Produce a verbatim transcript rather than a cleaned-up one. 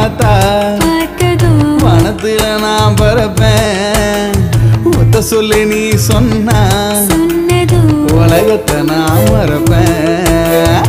பார்த்தா மனத்துல நான் பறப்பேன் ஒத்த சொல்லி நீ சொன்னா உலகத்தை நான் மறப்பேன்